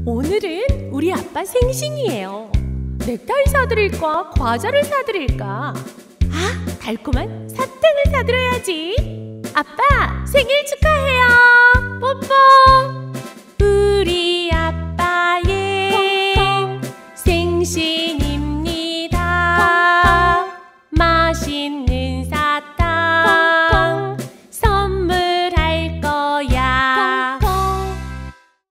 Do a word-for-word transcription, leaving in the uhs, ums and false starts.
오늘은 우리 아빠 생신이에요. 넥타이 사드릴까? 과자를 사드릴까? 아, 달콤한 사탕을 사드려야지. 아빠, 생일 축하해요. 뽀뽀. 우리 아빠의 콩콩. 생신입니다. 콩콩. 맛있는